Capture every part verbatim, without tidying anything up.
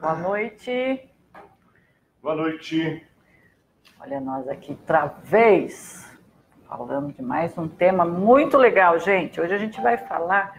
Boa noite. Boa noite. Olha nós aqui outra vez, falando de mais um tema muito legal, gente. Hoje a gente vai falar,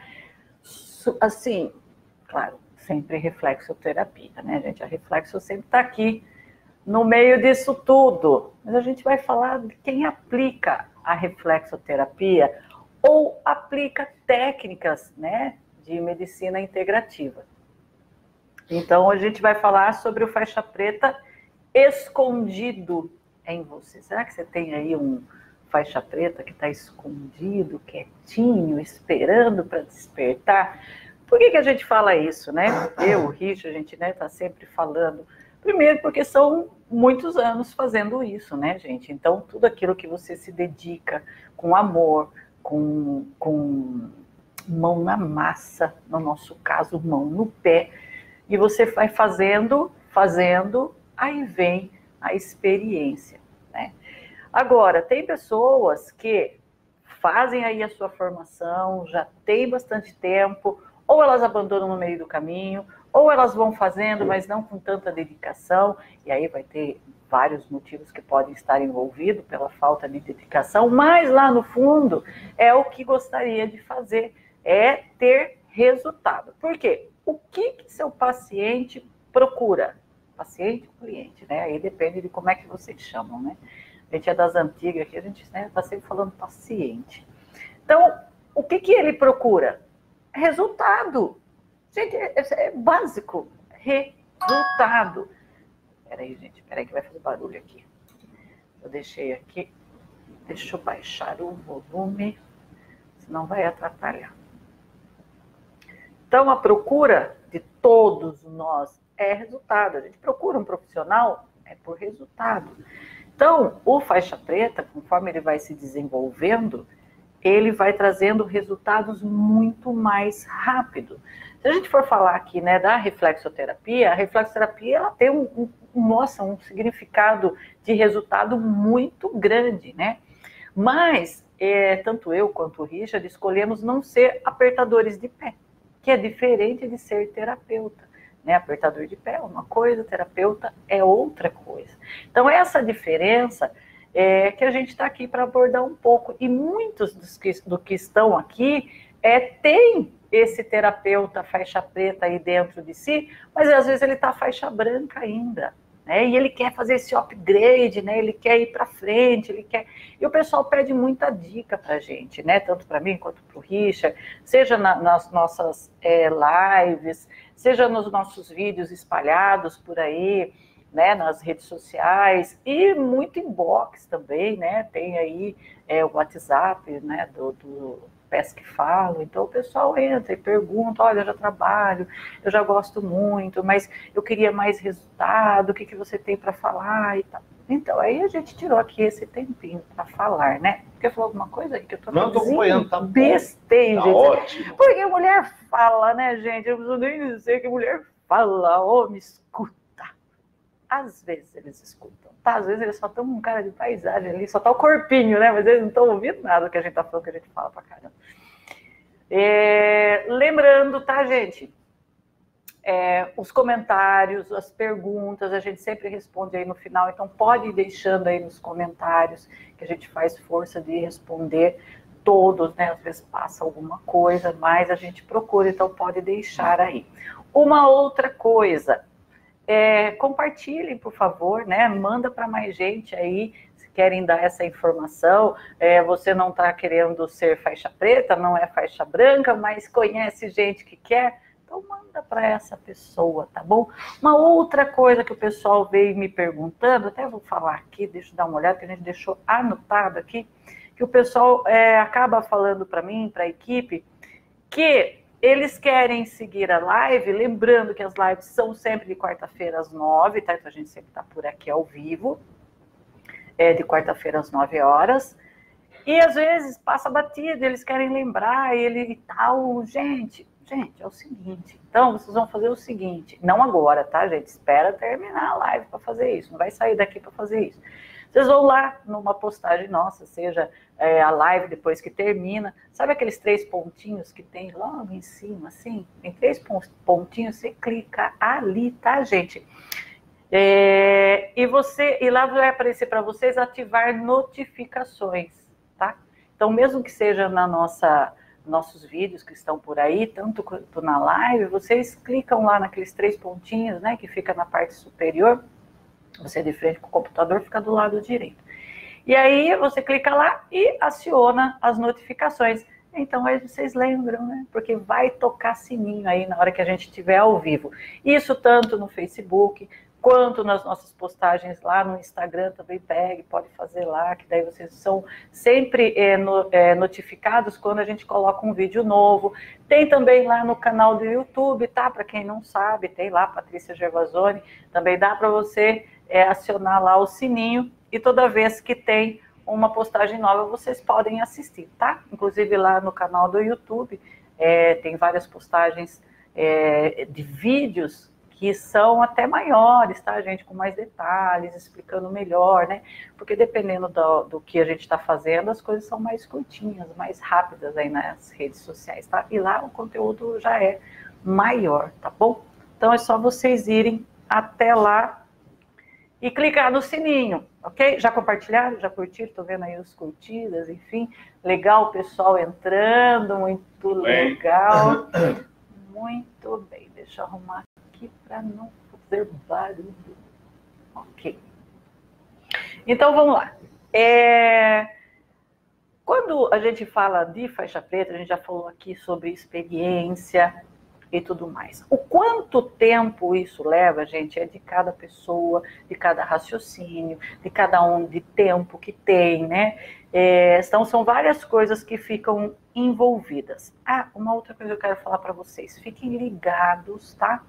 assim, claro, sempre reflexoterapia, né, gente? A reflexo sempre está aqui no meio disso tudo. Mas a gente vai falar de quem aplica a reflexoterapia ou aplica técnicas, né, de medicina integrativa. Então, a gente vai falar sobre o faixa preta escondido em você. Será que você tem aí um faixa preta que está escondido, quietinho, esperando para despertar? Por que que a gente fala isso, né? Eu, o Richard, a gente, né, está sempre falando. Primeiro, porque são muitos anos fazendo isso, né, gente? Então, tudo aquilo que você se dedica com amor, com, com mão na massa, no nosso caso, mão no pé, e você vai fazendo, fazendo, aí vem a experiência, né? Agora, tem pessoas que fazem aí a sua formação, já tem bastante tempo, ou elas abandonam no meio do caminho, ou elas vão fazendo, mas não com tanta dedicação, e aí vai ter vários motivos que podem estar envolvidos pela falta de dedicação, mas lá no fundo é o que gostaria de fazer, é ter resultado. Por quê? O que que seu paciente procura? Paciente ou cliente, né? Aí depende de como é que vocês chamam, né? A gente é das antigas aqui, a gente está, né, sempre falando paciente. Então, o que que ele procura? Resultado. Gente, é, é básico. Resultado. Peraí, gente, peraí que vai fazer barulho aqui. Eu deixei aqui. Deixa eu baixar o volume, senão vai atrapalhar. Então, a procura de todos nós é resultado. A gente procura um profissional, é por resultado. Então, o faixa preta, conforme ele vai se desenvolvendo, ele vai trazendo resultados muito mais rápido. Se a gente for falar aqui, né, da reflexoterapia, a reflexoterapia ela tem um, um, nossa, um significado de resultado muito grande, né? Mas, é, tanto eu quanto o Richard escolhemos não ser apertadores de pé, que é diferente de ser terapeuta, né? Apertador de pé é uma coisa, terapeuta é outra coisa. Então, essa diferença é que a gente está aqui para abordar um pouco, e muitos dos que, do que estão aqui é, tem esse terapeuta faixa preta aí dentro de si, mas às vezes ele está faixa branca ainda, né? E ele quer fazer esse upgrade, né? Ele quer ir para frente, ele quer... E o pessoal pede muita dica para a gente, né? Tanto para mim quanto para o Richard, seja na, nas nossas é, lives, seja nos nossos vídeos espalhados por aí, né, nas redes sociais, e muito inbox também, né? Tem aí é, o WhatsApp, né, do, do Peço que Falo. Então o pessoal entra e pergunta: olha, eu já trabalho, eu já gosto muito, mas eu queria mais resultado, o que, que você tem para falar e tal. Então, aí a gente tirou aqui esse tempinho para falar, né? Quer falar alguma coisa aí? Que eu tô Não, tô acompanhando, tá besteira, tá gente. ótimo. Porque a mulher fala, né, gente? Eu não preciso nem dizer que a mulher fala, ô, oh, me escuta. Às vezes eles escutam, tá? Às vezes eles só estão com cara de paisagem ali, só tá o corpinho, né? Mas eles não estão ouvindo nada do que a gente tá falando, que a gente fala pra caramba. É, lembrando, tá, gente? É, os comentários, as perguntas, a gente sempre responde aí no final, então pode ir deixando aí nos comentários, que a gente faz força de responder todos, né? Às vezes passa alguma coisa, mas a gente procura, então pode deixar aí. Uma outra coisa, é, compartilhem, por favor, né? Manda para mais gente aí, se querem dar essa informação. É, você não está querendo ser faixa preta, não é faixa branca, mas conhece gente que quer, então manda para essa pessoa, tá bom? Uma outra coisa que o pessoal veio me perguntando, até vou falar aqui, deixa eu dar uma olhada, que a gente deixou anotado aqui, que o pessoal é, acaba falando para mim, para a equipe, que eles querem seguir a live, lembrando que as lives são sempre de quarta-feira às nove, tá? Então a gente sempre está por aqui ao vivo, é de quarta-feira às nove horas. E às vezes passa batida, eles querem lembrar, ele e tal. Gente, gente, é o seguinte. Então vocês vão fazer o seguinte, não agora, tá, gente? Espera terminar a live para fazer isso, não vai sair daqui para fazer isso. Vocês vão lá numa postagem nossa, seja é, a live depois que termina, sabe aqueles três pontinhos que tem logo em cima, assim? Tem três pontinhos, você clica ali, tá, gente? É, e, você, e lá vai aparecer para vocês ativar notificações, tá? Então, mesmo que seja na nossa... nossos vídeos que estão por aí, tanto quanto na live, vocês clicam lá naqueles três pontinhos, né, que fica na parte superior, você de frente com o computador, fica do lado direito. E aí você clica lá e aciona as notificações. Então aí vocês lembram, né, porque vai tocar sininho aí na hora que a gente estiver ao vivo. Isso tanto no Facebook, quanto nas nossas postagens lá no Instagram também pegue, pode fazer lá, que daí vocês são sempre é, no, é, notificados quando a gente coloca um vídeo novo. Tem também lá no canal do YouTube, tá? Para quem não sabe, tem lá, Patrícia Gervasoni, também dá para você é, acionar lá o sininho e toda vez que tem uma postagem nova, vocês podem assistir, tá? Inclusive lá no canal do YouTube, é, tem várias postagens é, de vídeos que são até maiores, tá, gente? Com mais detalhes, explicando melhor, né? Porque dependendo do, do que a gente está fazendo, as coisas são mais curtinhas, mais rápidas aí nas redes sociais, tá? E lá o conteúdo já é maior, tá bom? Então é só vocês irem até lá e clicar no sininho, ok? Já compartilharam? Já curtiram? Tô vendo aí os curtidas, enfim. Legal o pessoal entrando, muito legal. Muito bem, deixa eu arrumar aqui para não fazer barulho. Ok. Então, vamos lá. É... Quando a gente fala de faixa preta, a gente já falou aqui sobre experiência e tudo mais. O quanto tempo isso leva, gente, é de cada pessoa, de cada raciocínio, de cada um de tempo que tem, né? É, então, são várias coisas que ficam envolvidas. Ah, uma outra coisa que eu quero falar para vocês. Fiquem ligados, tá?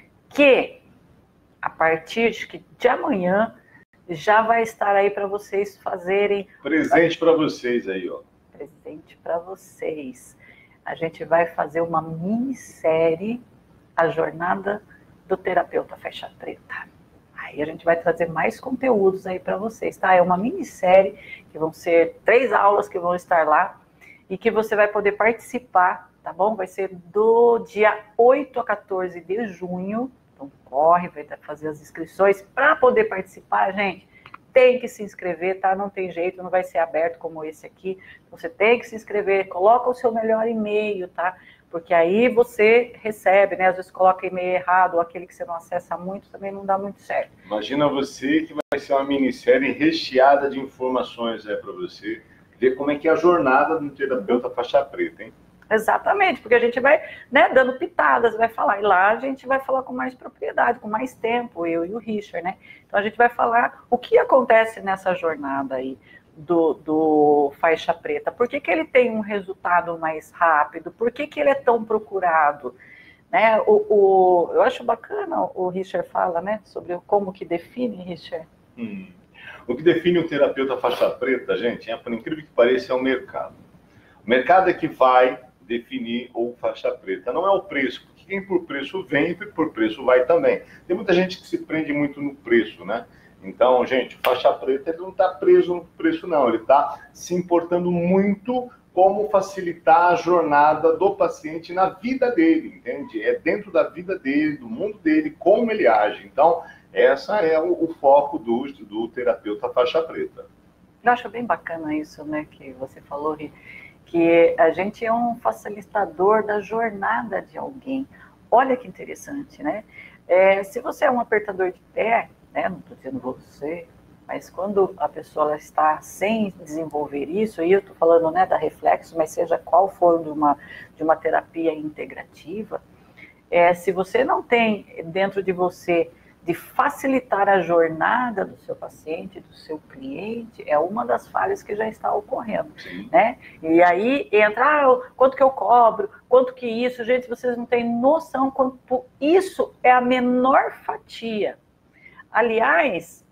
Que a partir de, de amanhã já vai estar aí para vocês fazerem... Presente para vocês aí, ó. Presente para vocês. A gente vai fazer uma minissérie, A Jornada do Terapeuta Faixa Preta. Aí a gente vai trazer mais conteúdos aí para vocês, tá? É uma minissérie que vão ser três aulas que vão estar lá e que você vai poder participar, tá bom? Vai ser do dia oito a quatorze de junho. Então corre, vai fazer as inscrições. Para poder participar, gente, tem que se inscrever, tá? Não tem jeito, não vai ser aberto como esse aqui. Você tem que se inscrever, coloca o seu melhor e-mail, tá? Porque aí você recebe, né? Às vezes coloca e-mail errado, ou aquele que você não acessa muito, também não dá muito certo. Imagina você que vai ser uma minissérie recheada de informações aí para você ver como é que é a jornada do terapeuta faixa preta, hein? Exatamente, porque a gente vai, né, dando pitadas, vai falar, e lá a gente vai falar com mais propriedade, com mais tempo, eu e o Richard, né? Então a gente vai falar o que acontece nessa jornada aí do, do faixa preta, por que que ele tem um resultado mais rápido, por que que ele é tão procurado, né? O, o, eu acho bacana o Richard fala, né, sobre como que define, Richard. Hum. O que define um terapeuta faixa preta, gente, é, por incrível que pareça, é o mercado. O mercado é que vai definir o faixa preta, não é o preço, porque quem por preço vem, por preço vai também. Tem muita gente que se prende muito no preço, né? Então, gente, faixa preta ele não está preso no preço, não, ele está se importando muito como facilitar a jornada do paciente na vida dele, entende? É dentro da vida dele, do mundo dele, como ele age. Então, essa é o, o foco do, do terapeuta faixa preta. Eu acho bem bacana isso, né, que você falou, Rita, que a gente é um facilitador da jornada de alguém. Olha que interessante, né? É, se você é um apertador de pé, né, não estou dizendo você, mas quando a pessoa ela está sem desenvolver isso, e eu estou falando, né, da reflexo, mas seja qual for de uma, de uma terapia integrativa, é, se você não tem dentro de você de facilitar a jornada do seu paciente, do seu cliente, é uma das falhas que já está ocorrendo, né? E aí entra, ah, quanto que eu cobro, quanto que isso, gente, vocês não têm noção quanto isso é a menor fatia. Aliás,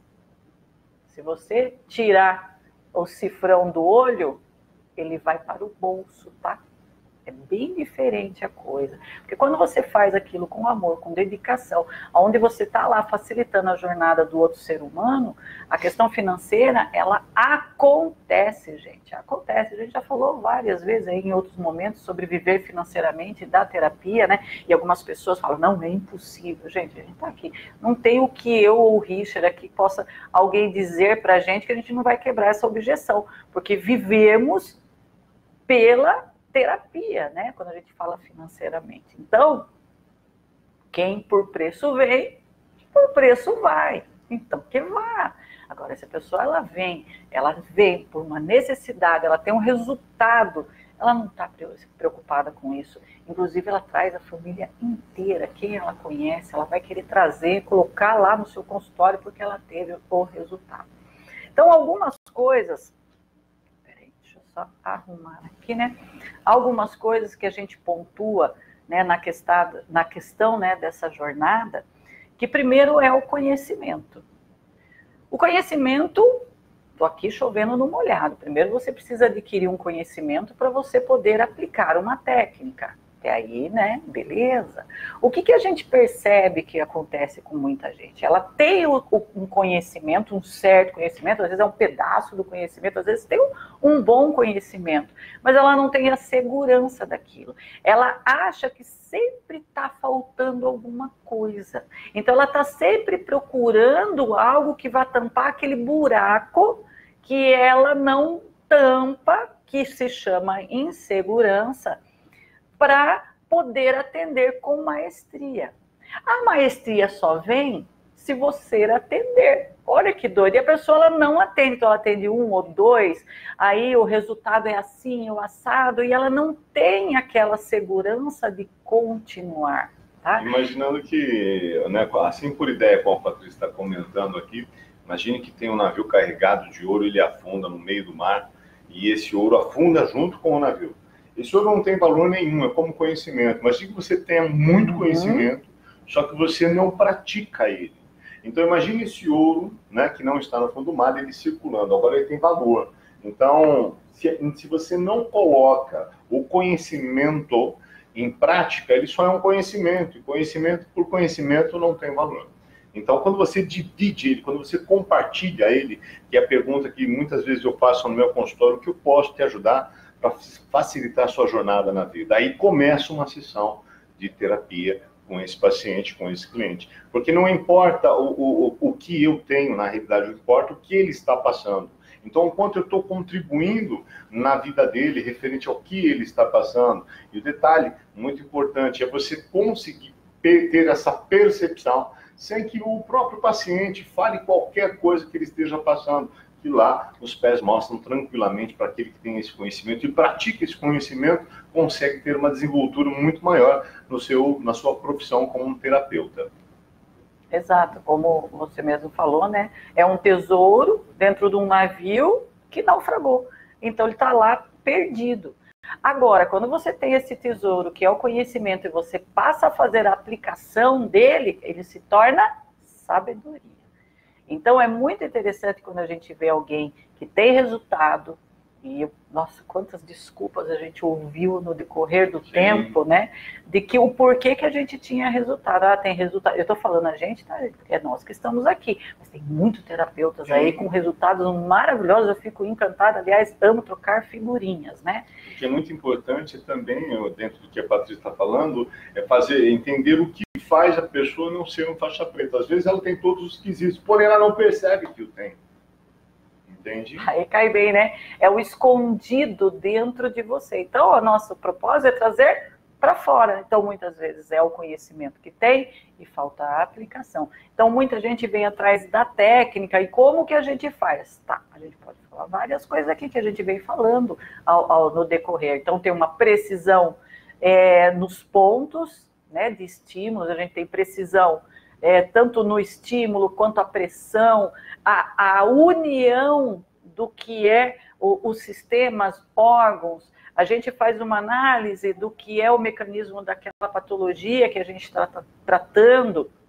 se você tirar o cifrão do olho, ele vai para o bolso, tá? É bem diferente a coisa. Porque quando você faz aquilo com amor, com dedicação, onde você está lá facilitando a jornada do outro ser humano, a questão financeira, ela acontece, gente. Acontece. A gente já falou várias vezes aí em outros momentos sobre viver financeiramente da terapia, né? E algumas pessoas falam, não, é impossível. Gente, a gente está aqui. Não tem o que eu ou o Richard aqui possa alguém dizer pra gente que a gente não vai quebrar essa objeção. Porque vivemos pela terapia, né? Quando a gente fala financeiramente. Então, quem por preço vem, por preço vai. Então, que vá. Agora, se a pessoa ela vem, ela vem por uma necessidade, ela tem um resultado, ela não está preocupada com isso. Inclusive, ela traz a família inteira, quem ela conhece, ela vai querer trazer, colocar lá no seu consultório porque ela teve o resultado. Então, algumas coisas... arrumar aqui, né? Algumas coisas que a gente pontua, né, na questão, na questão, né, dessa jornada, que primeiro é o conhecimento. O conhecimento, tô aqui chovendo no molhado. Primeiro você precisa adquirir um conhecimento para você poder aplicar uma técnica. Até aí, né, beleza. O que que a gente percebe que acontece com muita gente? Ela tem o, o, um conhecimento, um certo conhecimento, às vezes é um pedaço do conhecimento, às vezes tem um, um bom conhecimento, mas ela não tem a segurança daquilo. Ela acha que sempre está faltando alguma coisa. Então ela está sempre procurando algo que vai tampar aquele buraco que ela não tampa, que se chama insegurança, para poder atender com maestria. A maestria só vem se você atender. Olha que doido. E a pessoa ela não atende, então ela atende um ou dois, aí o resultado é assim, o assado, e ela não tem aquela segurança de continuar. Tá? Imaginando que, né, assim por ideia, como a Patrícia está comentando aqui, imagine que tem um navio carregado de ouro, ele afunda no meio do mar, e esse ouro afunda junto com o navio. Esse ouro não tem valor nenhum, é como conhecimento. Mas que você tenha muito uhum. conhecimento, só que você não pratica ele. Então imagine esse ouro, né, que não está no fundo do mar, ele circulando. Agora ele tem valor. Então, se, se você não coloca o conhecimento em prática, ele só é um conhecimento. E conhecimento por conhecimento não tem valor. Então, quando você divide ele, quando você compartilha ele, que é a pergunta que muitas vezes eu faço no meu consultório, o que eu posso te ajudar para facilitar a sua jornada na vida. Aí começa uma sessão de terapia com esse paciente, com esse cliente. Porque não importa o, o, o que eu tenho, na realidade, importa o que ele está passando. Então, enquanto eu estou contribuindo na vida dele, referente ao que ele está passando, e o detalhe muito importante é você conseguir ter essa percepção sem que o próprio paciente fale qualquer coisa que ele esteja passando. Que lá os pés mostram tranquilamente para aquele que tem esse conhecimento e pratica esse conhecimento, consegue ter uma desenvoltura muito maior no seu, na sua profissão como um terapeuta. Exato, como você mesmo falou, né? É um tesouro dentro de um navio que naufragou. Então ele está lá perdido. Agora, quando você tem esse tesouro, que é o conhecimento, e você passa a fazer a aplicação dele, ele se torna sabedoria. Então, é muito interessante quando a gente vê alguém que tem resultado, e, nossa, quantas desculpas a gente ouviu no decorrer do Sim. tempo, né? De que o porquê que a gente tinha resultado. Ah, tem resultado. Eu tô falando a gente, tá? É nós que estamos aqui. Mas tem muitos terapeutas Sim. aí com resultados maravilhosos. Eu fico encantada. Aliás, amo trocar figurinhas, né? O que é muito importante também, dentro do que a Patrícia está falando, é fazer, entender o que faz a pessoa não ser um faixa preta. Às vezes ela tem todos os quesitos, porém ela não percebe que o tem. Entende? Aí cai bem, né? É o escondido dentro de você. Então, o nosso propósito é trazer para fora. Então, muitas vezes é o conhecimento que tem e falta a aplicação. Então, muita gente vem atrás da técnica e como que a gente faz? Tá, a gente pode falar várias coisas aqui que a gente vem falando ao, ao, no decorrer. Então, tem uma precisão é, nos pontos, né, de estímulos, a gente tem precisão É, tanto no estímulo quanto a pressão, a, a união do que é o, os sistemas, órgãos. A gente faz uma análise do que é o mecanismo daquela patologia que a gente está tratando.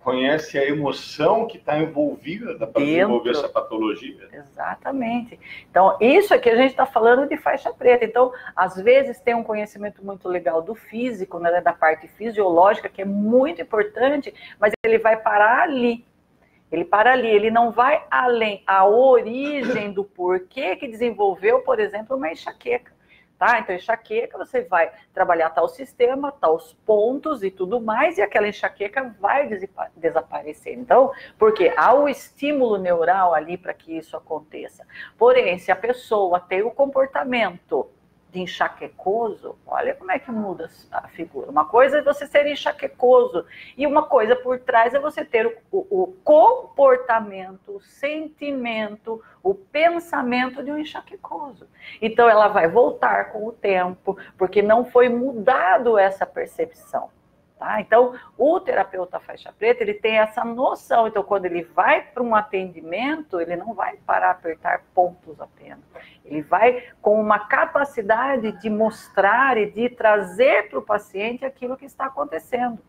conhece a emoção que está envolvida para desenvolver essa patologia. Exatamente. Então, isso aqui a gente está falando de faixa preta. Então, às vezes tem um conhecimento muito legal do físico, né, da parte fisiológica, que é muito importante, mas ele vai parar ali. Ele para ali, ele não vai além. A origem do porquê que desenvolveu, por exemplo, uma enxaqueca. Tá? Então, enxaqueca, você vai trabalhar tal sistema, tais pontos e tudo mais, e aquela enxaqueca vai desaparecer. Então, porque há o estímulo neural ali para que isso aconteça. Porém, se a pessoa tem o comportamento de enxaquecoso, olha como é que muda a figura. Uma coisa é você ser enxaquecoso, e uma coisa por trás é você ter o, o, o comportamento, o sentimento, o pensamento de um enxaquecoso. Então, ela vai voltar com o tempo, porque não foi mudado essa percepção. Tá? Então, o terapeuta faixa preta, ele tem essa noção. Então, quando ele vai para um atendimento, ele não vai parar a apertar pontos apenas. Ele vai com uma capacidade de mostrar e de trazer para o paciente aquilo que está acontecendo.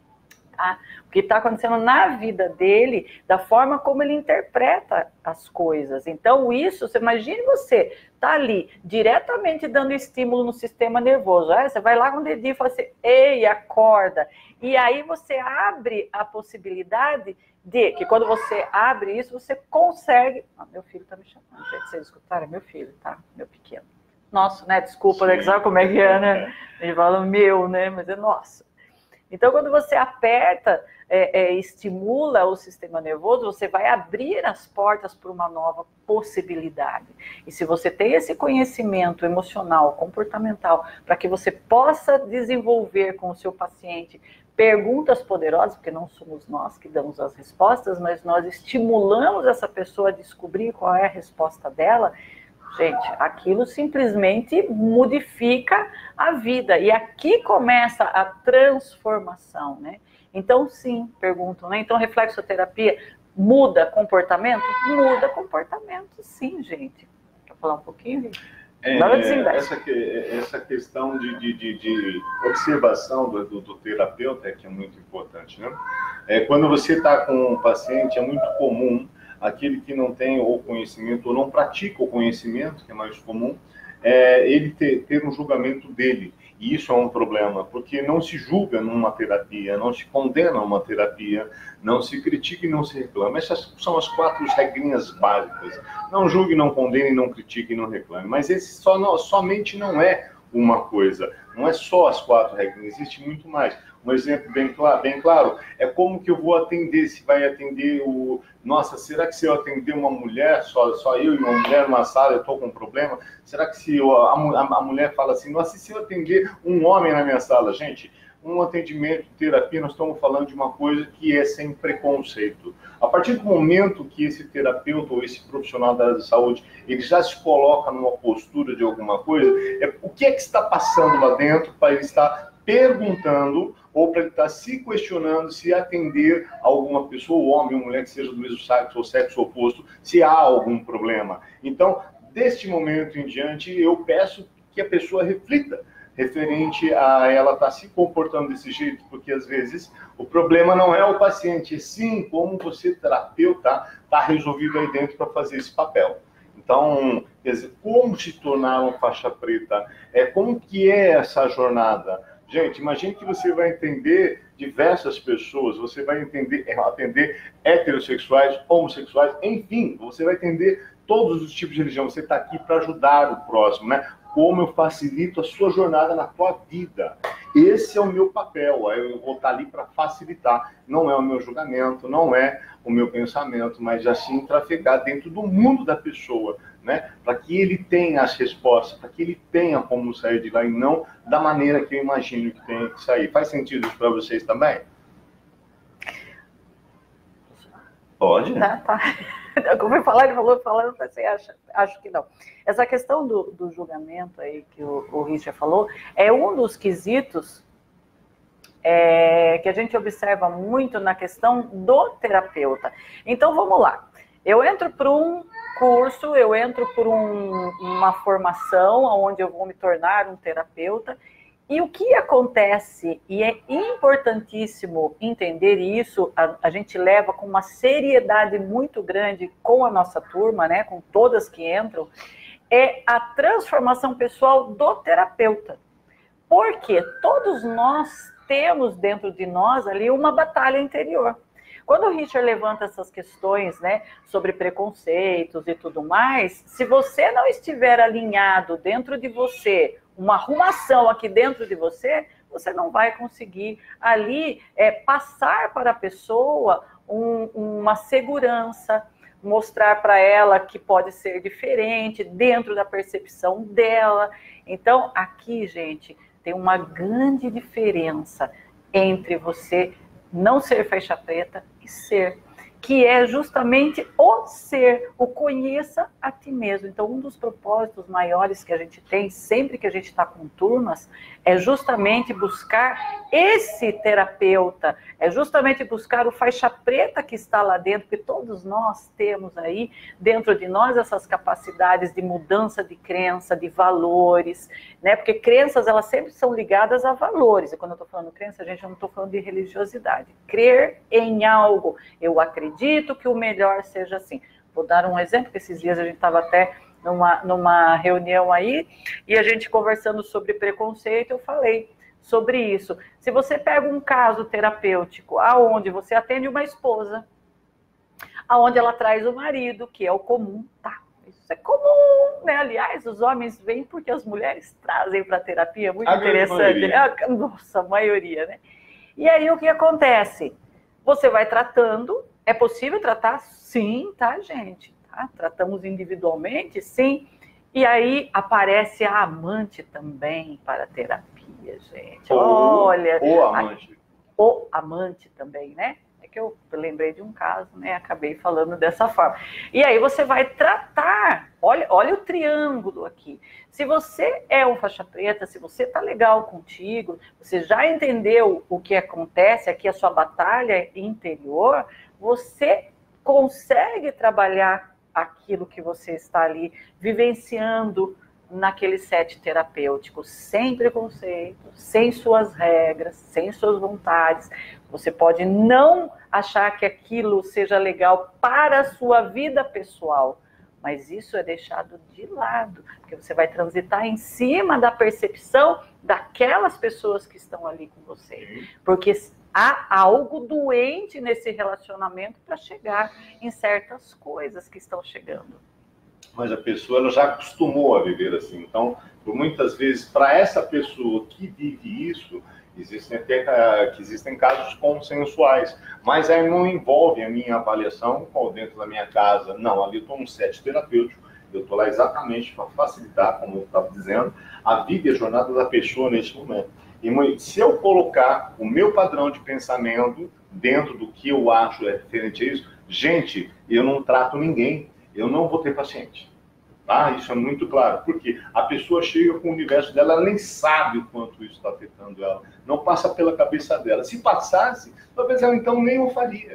Tá? O que está acontecendo na vida dele, da forma como ele interpreta as coisas. Então, isso, você imagine você tá ali, diretamente dando estímulo no sistema nervoso. Aí você vai lá com o dedinho e fala assim, ei, acorda. E aí você abre a possibilidade de que quando você abre isso, você consegue... Ah, meu filho tá me chamando, gente, vocês escutaram? É meu filho, tá? Meu pequeno. Nossa, né? Desculpa, né? Sabe como é que é, né? Ele fala meu, né? Mas é nossa. Então, quando você aperta, é, é, estimula o sistema nervoso, você vai abrir as portas para uma nova possibilidade. E se você tem esse conhecimento emocional, comportamental, para que você possa desenvolver com o seu paciente perguntas poderosas, porque não somos nós que damos as respostas, mas nós estimulamos essa pessoa a descobrir qual é a resposta dela. Gente, aquilo simplesmente modifica a vida. E aqui começa a transformação, né? Então, sim, perguntam, né? Então, reflexoterapia muda comportamento? Muda comportamento, sim, gente. Quer falar um pouquinho, Vitor? É, essa, que, essa questão de, de, de, de observação do, do, do terapeuta é que é muito importante, né? É, quando você está com um paciente, é muito comum aquele que não tem o conhecimento ou não pratica o conhecimento, que é mais comum, é ele ter, ter um julgamento dele. E isso é um problema, porque não se julga numa terapia, não se condena uma terapia, não se critica e não se reclama. Essas são as quatro regrinhas básicas. Não julgue, não condene, não critique e não reclame. Mas esse só não, somente não é uma coisa. Não é só as quatro regrinhas, existe muito mais. Um exemplo bem claro, bem claro é como que eu vou atender, se vai atender o... Nossa, será que se eu atender uma mulher, só, só eu e uma mulher numa sala, eu estou com um problema? Será que se eu, a, a, a mulher fala assim, nossa, e se eu atender um homem na minha sala? Gente, um atendimento, terapia, nós estamos falando de uma coisa que é sem preconceito. A partir do momento que esse terapeuta ou esse profissional da área de saúde, ele já se coloca numa postura de alguma coisa, é, o que é que está passando lá dentro para ele estar perguntando ou para ele estar se questionando se atender a alguma pessoa, homem ou mulher que seja do mesmo sexo ou sexo oposto, se há algum problema. Então, deste momento em diante, eu peço que a pessoa reflita referente a ela estar se comportando desse jeito, porque às vezes o problema não é o paciente, e sim como você, terapeuta, está resolvido aí dentro para fazer esse papel. Então, quer dizer, como se tornar um faixa preta? É, como que é essa jornada? Gente, imagine que você vai entender diversas pessoas, você vai entender, atender heterossexuais, homossexuais, enfim, você vai entender todos os tipos de religião. Você está aqui para ajudar o próximo, né? Como eu facilito a sua jornada na tua vida. Esse é o meu papel, eu vou estar ali para facilitar. Não é o meu julgamento, não é o meu pensamento, mas assim trafegar dentro do mundo da pessoa, né? Para que ele tenha as respostas, para que ele tenha como sair de lá e não da maneira que eu imagino que tenha que sair. Faz sentido isso para vocês também? Pode? Tá, tá. Como eu falar, ele falou, falando, você acha, acho que não. Essa questão do, do julgamento aí que o, o Richard falou, é um dos quesitos é, que a gente observa muito na questão do terapeuta. Então, vamos lá. Eu entro para um curso, eu entro por um, uma formação onde eu vou me tornar um terapeuta, E o que acontece, e é importantíssimo entender isso, a, a gente leva com uma seriedade muito grande com a nossa turma, né, com todas que entram, é a transformação pessoal do terapeuta. Porque todos nós temos dentro de nós ali uma batalha interior. Quando o Richard levanta essas questões, né, sobre preconceitos e tudo mais, se você não estiver alinhado dentro de você, uma arrumação aqui dentro de você, você não vai conseguir ali é, passar para a pessoa um, uma segurança, mostrar para ela que pode ser diferente dentro da percepção dela. Então, aqui, gente, tem uma grande diferença entre você não ser faixa preta e ser, que é justamente o ser, o conheça a ti mesmo. Então, um dos propósitos maiores que a gente tem, sempre que a gente está com turmas, é justamente buscar esse terapeuta, é justamente buscar o faixa preta que está lá dentro, porque todos nós temos aí, dentro de nós, essas capacidades de mudança de crença, de valores, né? Porque crenças, elas sempre são ligadas a valores, e quando eu estou falando crença, a gente não estou falando de religiosidade. Crer em algo, eu acredito, Acredito que o melhor seja assim. Vou dar um exemplo, que esses dias a gente estava até numa, numa reunião aí, e a gente conversando sobre preconceito, eu falei sobre isso. Se você pega um caso terapêutico, aonde você atende uma esposa, aonde ela traz o marido, que é o comum, tá? Isso é comum, né? Aliás, os homens vêm porque as mulheres trazem para a terapia, muito a interessante. É, nossa, a maioria, né? E aí o que acontece? Você vai tratando. É possível tratar? Sim, tá, gente? Tá? Tratamos individualmente? Sim. E aí aparece a amante também para a terapia, gente. Ou, Olha. O amante. A, o amante também, né? É que eu lembrei de um caso, né? Acabei falando dessa forma. E aí você vai tratar. Olha, olha o triângulo aqui. Se você é um faixa preta, se você tá legal contigo, você já entendeu o que acontece aqui, a sua batalha interior, você consegue trabalhar aquilo que você está ali vivenciando naquele set terapêutico, sem preconceito, sem suas regras, sem suas vontades. Você pode não achar que aquilo seja legal para a sua vida pessoal, mas isso é deixado de lado, porque você vai transitar em cima da percepção daquelas pessoas que estão ali com você. Porque há algo doente nesse relacionamento para chegar em certas coisas que estão chegando. Mas a pessoa ela já acostumou a viver assim. Então, por muitas vezes, para essa pessoa que vive isso, existem até que existem casos consensuais, mas aí não envolve a minha avaliação dentro da minha casa. Não, ali eu estou num set terapêutico, eu estou lá exatamente para facilitar, como eu estava dizendo, a vida e a jornada da pessoa nesse momento. E se eu colocar o meu padrão de pensamento dentro do que eu acho é referente a isso, gente, eu não trato ninguém, eu não vou ter paciente. Tá? Isso é muito claro, porque a pessoa chega com o universo dela, ela nem sabe o quanto isso está afetando ela, não passa pela cabeça dela. Se passasse, talvez ela então nem o faria.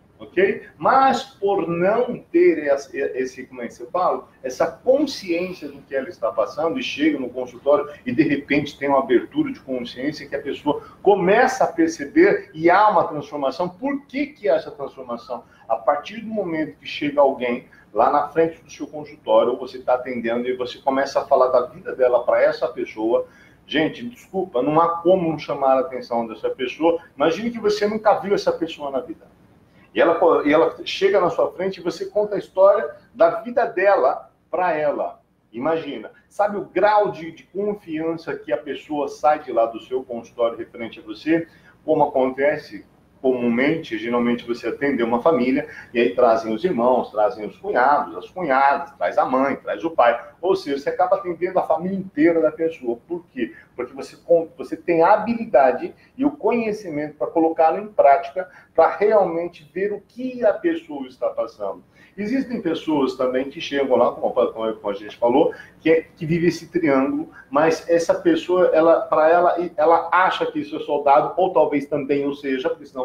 Ok? Mas por não ter esse, esse, como é que você fala, essa consciência do que ela está passando e chega no consultório e de repente tem uma abertura de consciência que a pessoa começa a perceber e há uma transformação. Por que que há essa transformação? A partir do momento que chega alguém lá na frente do seu consultório, você está atendendo e você começa a falar da vida dela para essa pessoa. Gente, desculpa, não há como não chamar a atenção dessa pessoa. Imagine que você nunca viu essa pessoa na vida. E ela, e ela chega na sua frente e você conta a história da vida dela para ela. Imagina, sabe o grau de, de confiança que a pessoa sai de lá do seu consultório referente a você? Como acontece comumente, geralmente você atende uma família, e aí trazem os irmãos, trazem os cunhados, as cunhadas, traz a mãe, traz o pai. Ou seja, você acaba atendendo a família inteira da pessoa. Por quê? Porque você, você tem a habilidade e o conhecimento para colocá-lo em prática, para realmente ver o que a pessoa está passando. Existem pessoas também que chegam lá, como, como a gente falou, que, é, que vive esse triângulo, mas essa pessoa, ela, para ela, ela acha que isso é soldado, ou talvez também não seja, porque senão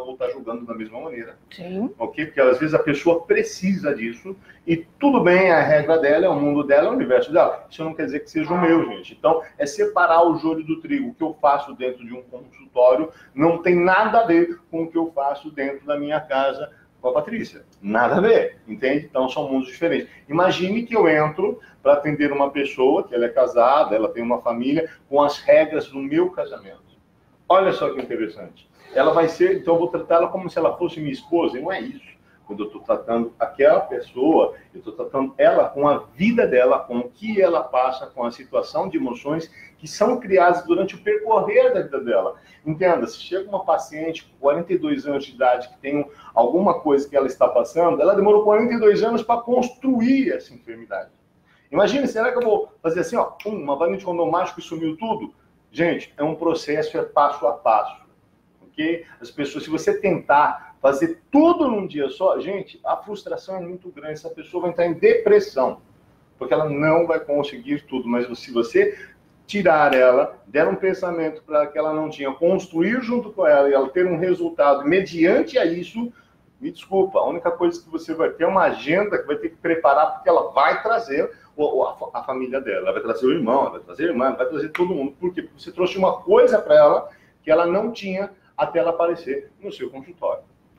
vou estar julgando da mesma maneira. Sim. Ok? Porque às vezes a pessoa precisa disso e tudo bem, a regra dela, é o mundo dela, é o universo dela. Isso não quer dizer que seja o meu, gente. Então, é separar o joio do trigo. O que eu faço dentro de um consultório não tem nada a ver com o que eu faço dentro da minha casa com a Patrícia. Nada a ver, entende? Então, são mundos diferentes. Imagine que eu entro para atender uma pessoa, que ela é casada, ela tem uma família, com as regras do meu casamento. Olha só que interessante. Ela vai ser, então eu vou tratá-la como se ela fosse minha esposa, e não é isso. Quando eu estou tratando aquela pessoa, eu estou tratando ela com a vida dela, com o que ela passa, com a situação de emoções que são criadas durante o percorrer da vida dela. Entenda, se chega uma paciente com quarenta e dois anos de idade que tem alguma coisa que ela está passando, ela demorou quarenta e dois anos para construir essa enfermidade. Imagina, será que eu vou fazer assim, ó, um, uma varinha de condom mágico e sumiu tudo? Gente, é um processo, é passo a passo. Ok? As pessoas, se você tentar fazer tudo num dia só, gente, a frustração é muito grande. Essa pessoa vai entrar em depressão, porque ela não vai conseguir tudo. Mas se você tirar ela, der um pensamento para que ela não tinha, construir junto com ela e ela ter um resultado mediante a isso, me desculpa, a única coisa que você vai ter é uma agenda que vai ter que preparar, porque ela vai trazer a família dela, ela vai trazer o irmão, ela vai trazer a irmã, ela vai trazer todo mundo. Por quê? Porque você trouxe uma coisa para ela que ela não tinha até ela aparecer no seu consultório.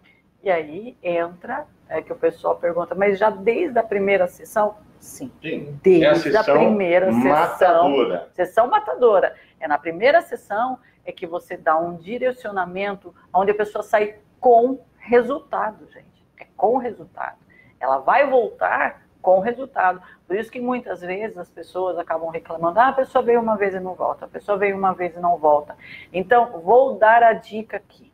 E aí entra, é que o pessoal pergunta, mas já desde a primeira sessão? Sim, Sim, desde é a, sessão a primeira matadora. sessão. Sessão matadora. É na primeira sessão é que você dá um direcionamento onde a pessoa sai com resultado, gente. É com resultado. Ela vai voltar com resultado. Por isso que muitas vezes as pessoas acabam reclamando, ah, a pessoa veio uma vez e não volta, a pessoa veio uma vez e não volta. Então, vou dar a dica aqui.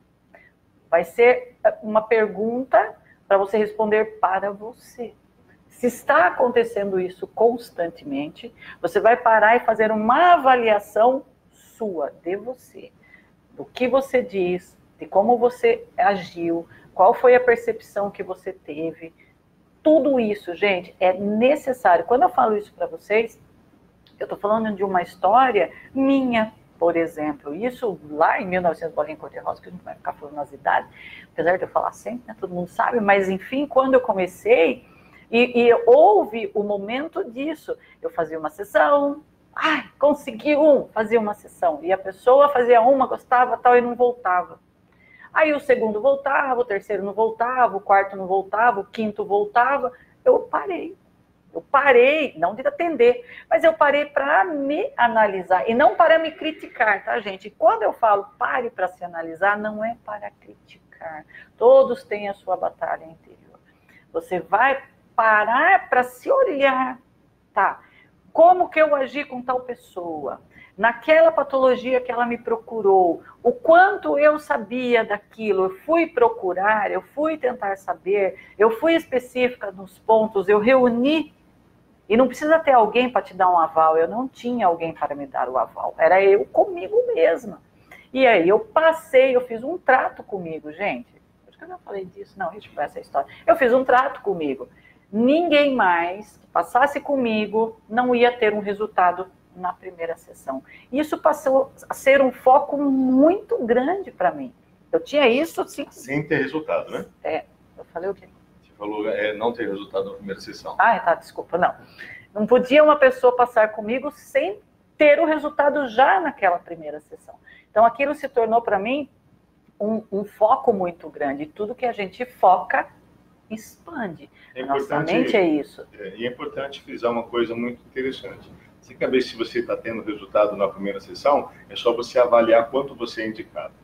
Vai ser uma pergunta para você responder para você. Se está acontecendo isso constantemente, você vai parar e fazer uma avaliação sua, de você. Do que você diz, de como você agiu, qual foi a percepção que você teve. Tudo isso, gente, é necessário. Quando eu falo isso para vocês, eu estou falando de uma história minha, por exemplo. Isso lá em mil e novecentos, bolinha cor-de-rosa, que a gente vai ficar falando as idades, apesar de eu falar sempre, né, todo mundo sabe, mas enfim, quando eu comecei, e, e houve o momento disso, eu fazia uma sessão, ai, consegui um, fazia uma sessão, e a pessoa fazia uma, gostava, tal, e não voltava. Aí o segundo voltava, o terceiro não voltava, o quarto não voltava, o quinto voltava. Eu parei. Eu parei, não de atender, mas eu parei para me analisar e não para me criticar, tá, gente? E quando eu falo pare para se analisar, não é para criticar. Todos têm a sua batalha interior. Você vai parar para se olhar, tá? Como que eu agi com tal pessoa? Naquela patologia que ela me procurou, o quanto eu sabia daquilo, eu fui procurar, eu fui tentar saber, eu fui específica nos pontos, eu reuni, e não precisa ter alguém para te dar um aval, eu não tinha alguém para me dar o aval, era eu comigo mesma. E aí eu passei, eu fiz um trato comigo, gente, acho que eu já falei disso, não, deixa eu ver essa história, eu fiz um trato comigo, ninguém mais que passasse comigo não ia ter um resultado na primeira sessão. Isso passou a ser um foco muito grande para mim. Eu tinha isso, sim. Sem ter resultado, né? É, eu falei o quê? Você falou é, não ter resultado na primeira sessão. Ah, tá, desculpa, não. Não podia uma pessoa passar comigo sem ter o resultado já naquela primeira sessão. Então, aquilo se tornou para mim um, um foco muito grande. Tudo que a gente foca, expande. É Nossa mente é isso. É, e é importante frisar uma coisa muito interessante. Sem caber se você está tendo resultado na primeira sessão, é só você avaliar quanto você é indicado.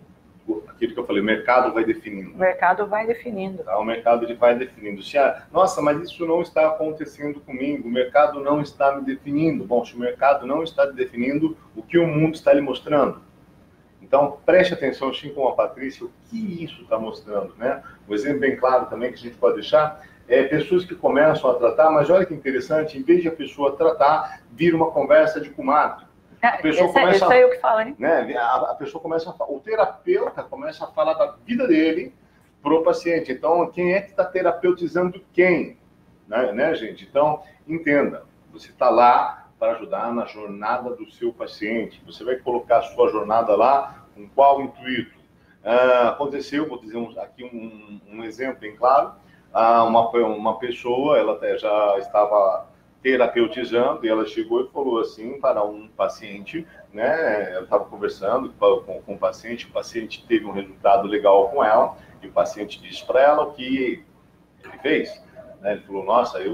Aquilo que eu falei, o mercado vai definindo. O mercado vai definindo. Tá? O mercado ele vai definindo. Se a, nossa, mas isso não está acontecendo comigo, o mercado não está me definindo. Bom, se o mercado não está te definindo, o que o mundo está lhe mostrando? Então, preste atenção, assim como a Patrícia, o que isso está mostrando, né? Um exemplo bem claro também que a gente pode deixar é pessoas que começam a tratar, mas olha que interessante, em vez de a pessoa tratar, vira uma conversa de comadre. A pessoa esse, começa esse é eu que falo, hein? Né, a, a pessoa começa a, o terapeuta começa a falar da vida dele pro paciente. Então, quem é que está terapeutizando quem? Né, né, gente? Então, entenda, você está lá para ajudar na jornada do seu paciente. Você vai colocar a sua jornada lá com qual intuito? Uh, aconteceu, vou dizer um, aqui um, um exemplo bem claro, uh, uma, uma pessoa, ela já estava terapeutizando, e ela chegou e falou assim para um paciente, né, ela estava conversando com, com o paciente, o paciente teve um resultado legal com ela, e o paciente disse para ela o que ele fez, né, ele falou, nossa, eu,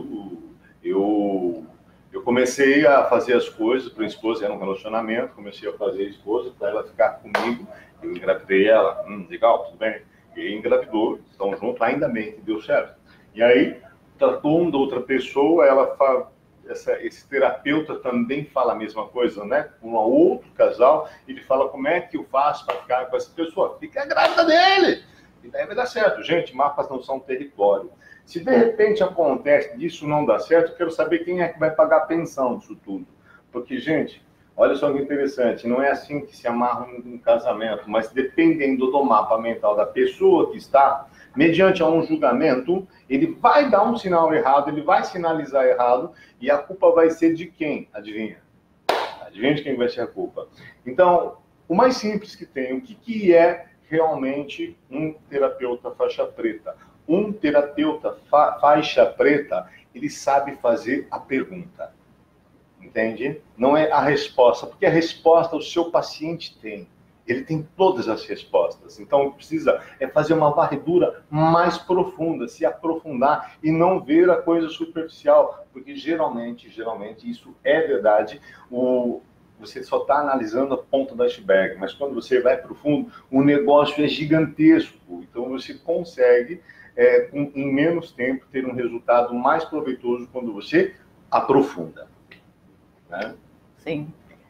eu, eu comecei a fazer as coisas para a esposa, era um relacionamento, comecei a fazer a esposa para ela ficar comigo, eu engravidei ela, hum, legal, tudo bem, e engravidou, estão juntos, ainda bem que deu certo. E aí, tratou uma outra pessoa, ela fala, essa, esse terapeuta também fala a mesma coisa, né? Com um outro casal, ele fala como é que eu faço para ficar com essa pessoa? Fica grávida dele! E daí vai dar certo. Gente, mapas não são território. Se de repente acontece disso não dá certo, eu quero saber quem é que vai pagar a pensão disso tudo. Porque, gente, olha só que interessante, não é assim que se amarra um casamento, mas dependendo do mapa mental da pessoa que está, mediante a um julgamento, ele vai dar um sinal errado, ele vai sinalizar errado, e a culpa vai ser de quem? Adivinha? Adivinha de quem vai ser a culpa? Então, o mais simples que tem, o que, que é realmente um terapeuta faixa preta? Um terapeuta fa faixa preta, ele sabe fazer a pergunta. Entende? Não é a resposta, porque a resposta o seu paciente tem. Ele tem todas as respostas. Então, precisa é fazer uma varredura mais profunda, se aprofundar e não ver a coisa superficial, porque geralmente, geralmente, isso é verdade, o, você só está analisando a ponta do iceberg, mas quando você vai para o fundo, o negócio é gigantesco. Então, você consegue, é, com, em menos tempo, ter um resultado mais proveitoso quando você aprofunda. Né? Sim.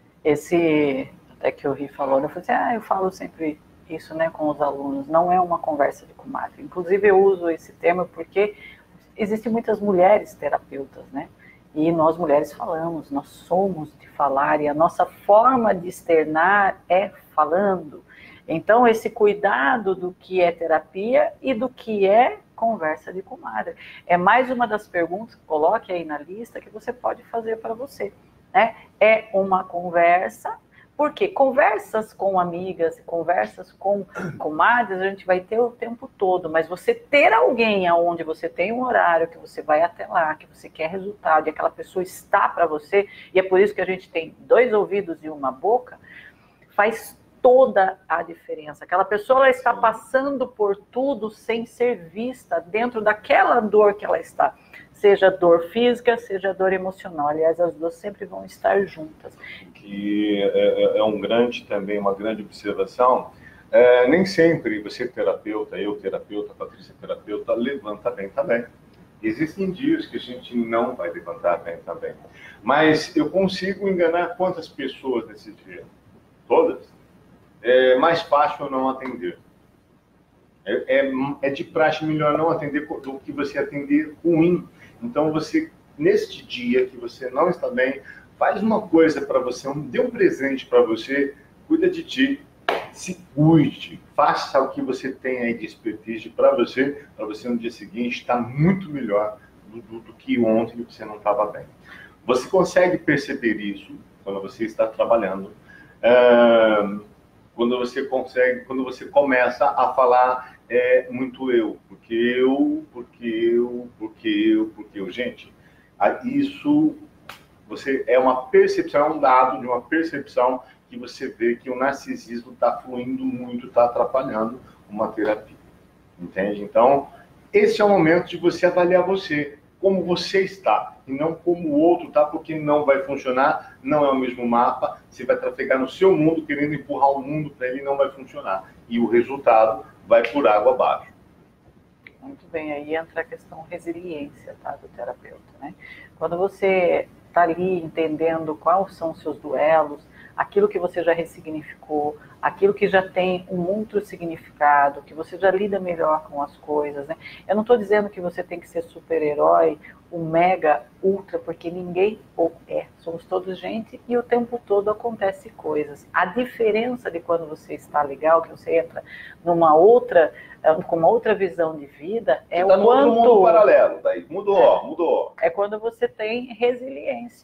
Esse, até que o Ri falou, eu falei assim, ah, eu falo sempre isso, né, com os alunos, não é uma conversa de comadre. Inclusive, eu uso esse termo porque existem muitas mulheres terapeutas, né? E nós mulheres falamos, nós somos de falar, e a nossa forma de externar é falando. Então, esse cuidado do que é terapia e do que é conversa de comadre. É mais uma das perguntas, coloque aí na lista, que você pode fazer para você. Né? É uma conversa, porque conversas com amigas, conversas com comadres, a gente vai ter o tempo todo, mas você ter alguém aonde você tem um horário, que você vai até lá, que você quer resultado, e aquela pessoa está para você, e é por isso que a gente tem dois ouvidos e uma boca, faz toda a diferença. Aquela pessoa ela está passando por tudo sem ser vista dentro daquela dor que ela está. Seja dor física, seja dor emocional. Aliás, as duas sempre vão estar juntas. Que é, é um grande também, uma grande observação. É, nem sempre você terapeuta, eu terapeuta, Patrícia terapeuta, levanta bem também. Existem dias que a gente não vai levantar bem também. Mas eu consigo enganar quantas pessoas nesse dia? Todas? É mais fácil eu não atender. É, é, é de praxe melhor não atender do que você atender ruim. Então, você, neste dia que você não está bem, faz uma coisa para você, um, dê um presente para você, cuida de ti, se cuide, faça o que você tem aí de expertise para você, para você no dia seguinte estar muito melhor do, do, do que ontem que você não estava bem. Você consegue perceber isso quando você está trabalhando, é, quando você consegue, quando você começa a falar é muito eu, porque eu, porque eu, porque eu, porque eu. Gente, isso você, é uma percepção, é um dado de uma percepção que você vê que o narcisismo está fluindo muito, está atrapalhando uma terapia. Entende? Então, esse é o momento de você avaliar você, como você está, e não como o outro está, porque não vai funcionar, não é o mesmo mapa, você vai trafegar no seu mundo, querendo empurrar o mundo para ele, não vai funcionar. E o resultado vai por água abaixo. Muito bem, aí entra a questão resiliência, tá, do terapeuta, né? Quando você está ali entendendo quais são os seus duelos, aquilo que você já ressignificou, aquilo que já tem um outro significado, que você já lida melhor com as coisas, né? Eu não estou dizendo que você tem que ser super-herói, o mega, ultra, porque ninguém o é. Somos todos gente e o tempo todo acontece coisas. A diferença de quando você está legal, que você entra numa outra, com uma outra visão de vida, é você tá o quanto... no outro mundo paralelo, daí mudou, é, mudou. É quando você tem resiliência.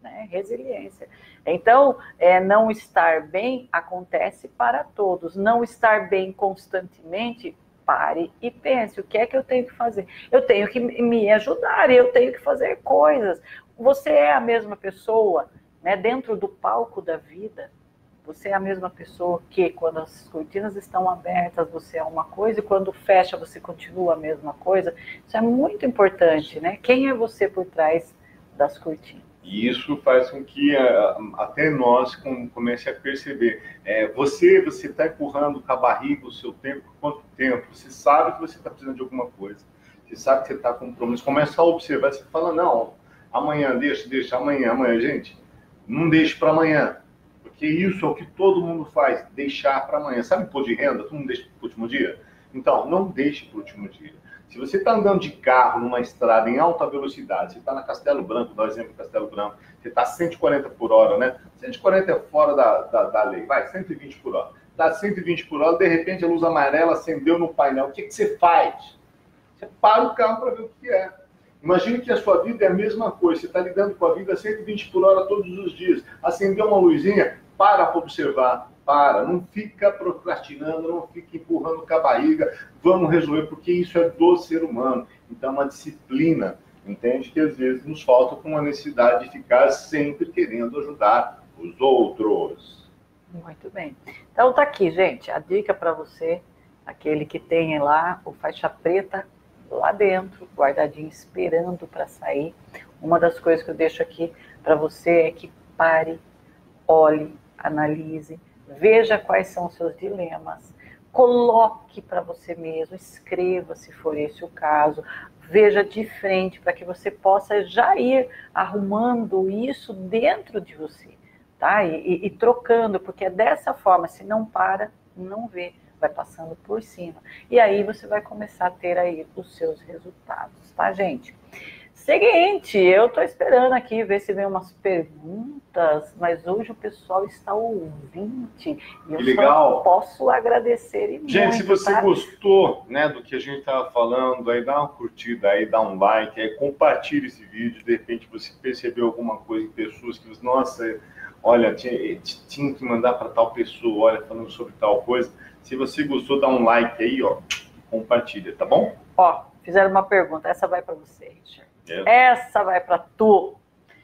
né? Resiliência. Então, é, não estar bem acontece para todos. Não estar bem constantemente, pare e pense, o que é que eu tenho que fazer? Eu tenho que me ajudar, eu tenho que fazer coisas. Você é a mesma pessoa, né, dentro do palco da vida. Você é a mesma pessoa que, quando as cortinas estão abertas, você é uma coisa, e quando fecha, você continua a mesma coisa. Isso é muito importante, né? Quem é você por trás das cortinas? E isso faz com que uh, até nós comece a perceber. É, você você está empurrando com a barriga o seu tempo por quanto tempo? Você sabe que você está precisando de alguma coisa. Você sabe que você está com um problema. Você começa a observar, você fala, não, amanhã, deixa, deixa, amanhã, amanhã. Gente, não deixe para amanhã. Porque isso é o que todo mundo faz, deixar para amanhã. Sabe imposto de renda? Todo mundo deixa para o último dia? Então, não deixe para o último dia. Se você está andando de carro numa estrada em alta velocidade, você está na Castelo Branco, dá o exemplo de Castelo Branco, você está a cento e quarenta por hora, né? cento e quarenta é fora da, da, da lei, vai, cento e vinte por hora. Está a cento e vinte por hora, de repente a luz amarela acendeu no painel. O que, que você faz? Você para o carro para ver o que é. Imagine que a sua vida é a mesma coisa, você está lidando com a vida a cento e vinte por hora todos os dias. Acendeu uma luzinha, para para observar, para, não fica procrastinando, não fica empurrando com a barriga, vamos resolver, porque isso é do ser humano. Então é uma disciplina, entende? Que às vezes nos falta com a necessidade de ficar sempre querendo ajudar os outros. Muito bem. Então tá aqui, gente, a dica para você, aquele que tem lá o faixa preta lá dentro, guardadinho, esperando para sair. Uma das coisas que eu deixo aqui para você é que pare, olhe, analise, veja quais são os seus dilemas, coloque para você mesmo, escreva se for esse o caso, veja de frente para que você possa já ir arrumando isso dentro de você, tá? E, e, e trocando, porque é dessa forma, se não para, não vê, vai passando por cima. E aí você vai começar a ter aí os seus resultados, tá, gente? Seguinte, eu tô esperando aqui ver se vem umas perguntas, mas hoje o pessoal está ouvinte e eu legal. Só posso agradecer e gente, muito, se você tá? gostou, né, do que a gente estava falando, aí dá uma curtida, aí dá um like, aí compartilha esse vídeo, de repente você percebeu alguma coisa em pessoas que você, nossa, olha, tinha, tinha que mandar para tal pessoa, olha, falando sobre tal coisa. Se você gostou, dá um like aí, ó, compartilha, tá bom? Ó, fizeram uma pergunta, essa vai para você, Richard. É. Essa vai para tu.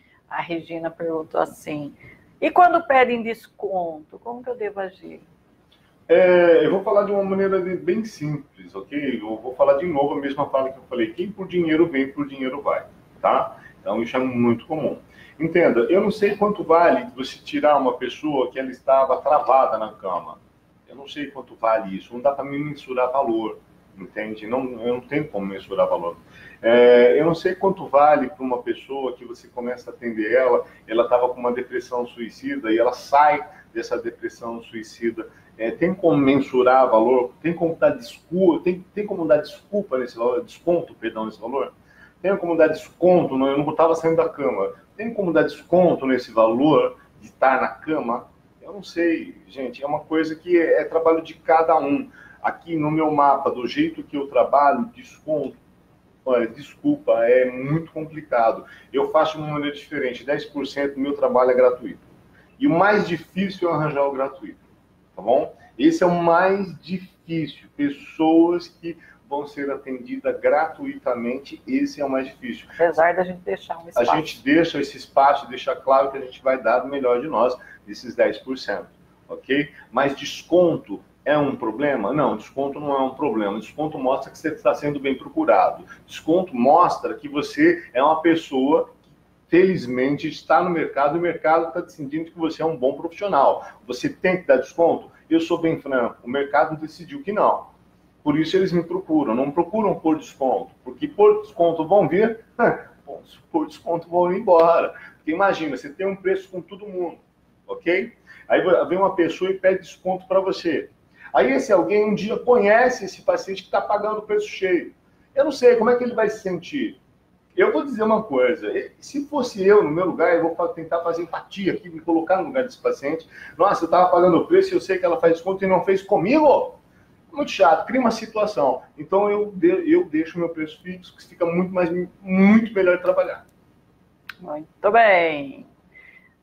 A Regina perguntou assim, e quando pedem desconto, como que eu devo agir? É, eu vou falar de uma maneira bem simples, ok? Eu vou falar de novo a mesma fala que eu falei, quem por dinheiro vem, por dinheiro vai, tá? Então isso é muito comum. Entenda, eu não sei quanto vale você tirar uma pessoa que ela estava travada na cama. Eu não sei quanto vale isso, não dá para me mensurar valor, entende? Não, eu não tenho como mensurar valor. É, eu não sei quanto vale para uma pessoa que você começa a atender ela, ela estava com uma depressão suicida e ela sai dessa depressão suicida. É, tem como mensurar valor? Tem como dar desculpa? Tem, tem como dar desculpa nesse valor? Desconto, perdão, nesse valor? Tem como dar desconto? Não, eu não estava saindo da cama. Tem como dar desconto nesse valor de estar na cama? Eu não sei, gente. É uma coisa que é, é trabalho de cada um. Aqui no meu mapa, do jeito que eu trabalho, desconto, olha, desculpa, é muito complicado. Eu faço de uma maneira diferente. dez por cento do meu trabalho é gratuito. E o mais difícil é arranjar o gratuito. Tá bom? Esse é o mais difícil. Pessoas que vão ser atendidas gratuitamente, esse é o mais difícil. Apesar da gente deixar um espaço. A gente deixa esse espaço, deixa claro que a gente vai dar o melhor de nós, desses dez por cento. Ok? Mas desconto é um problema? Não, desconto não é um problema. Desconto mostra que você está sendo bem procurado. Desconto mostra que você é uma pessoa que, felizmente, está no mercado e o mercado está decidindo que você é um bom profissional. Você tem que dar desconto? Eu sou bem franco, o mercado decidiu que não. Por isso eles me procuram, não procuram por desconto. Porque por desconto vão vir, por desconto vão ir embora. Porque imagina, você tem um preço com todo mundo, ok? Aí vem uma pessoa e pede desconto para você. Aí esse alguém um dia conhece esse paciente que está pagando o preço cheio. Eu não sei como é que ele vai se sentir. Eu vou dizer uma coisa, se fosse eu no meu lugar, eu vou tentar fazer empatia aqui, me colocar no lugar desse paciente. Nossa, eu estava pagando o preço e eu sei que ela faz desconto e não fez comigo. Muito chato, cria uma situação. Então eu, eu deixo o meu preço fixo, que fica muito, mais, muito melhor de trabalhar. Muito bem.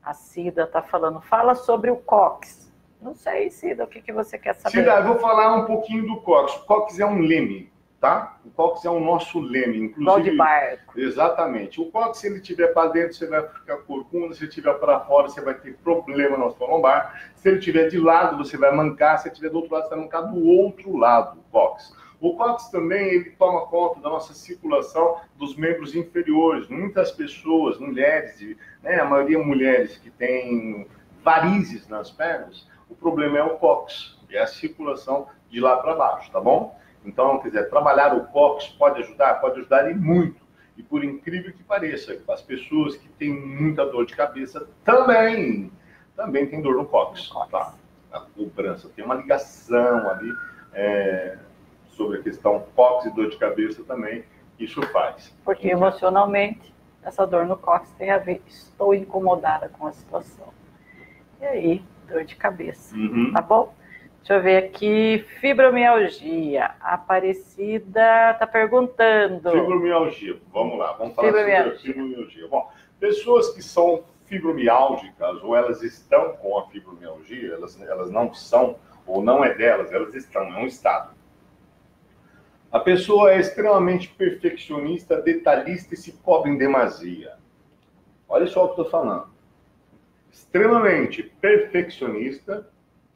A Cida está falando, fala sobre o cóccix. Não sei, Cida, o que, que você quer saber? Cida, eu vou falar um pouquinho do cóccix. O cóccix é um leme, tá? O cóccix é o nosso leme, inclusive. Igual de barco. Exatamente. O cóccix, se ele estiver para dentro, você vai ficar corcunda. Se ele estiver para fora, você vai ter problema na sua lombar. Se ele estiver de lado, você vai mancar. Se ele estiver do outro lado, você vai mancar do outro lado, o cóccix. O cóccix também, ele toma conta da nossa circulação dos membros inferiores. Muitas pessoas, mulheres, né, a maioria mulheres que têm varizes nas pernas, o problema é o cóccix, é a circulação de lá para baixo, tá bom? Então, quer dizer, trabalhar o cóccix pode ajudar? Pode ajudar e muito. E por incrível que pareça, as pessoas que têm muita dor de cabeça também, também têm dor no cóccix, tá? A cobrança tem uma ligação ali é, sobre a questão cóccix e dor de cabeça também, isso faz. Porque emocionalmente, essa dor no cóccix tem a ver, estou incomodada com a situação. E aí, dor de cabeça, uhum. Tá bom? Deixa eu ver aqui, fibromialgia. A Aparecida está perguntando. Fibromialgia, vamos lá, vamos falar sobre a fibromialgia. Bom, pessoas que são fibromiálgicas ou elas estão com a fibromialgia, elas, elas não são, ou não é delas, elas estão, é um estado. A pessoa é extremamente perfeccionista, detalhista e se cobra em demasia. Olha só o que eu estou falando. Extremamente perfeccionista,